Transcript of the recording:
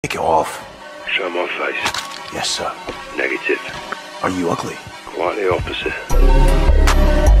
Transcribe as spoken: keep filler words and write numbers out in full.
Take it off. Show my face. Yes, sir. Negative. Are you ugly? Quite the opposite.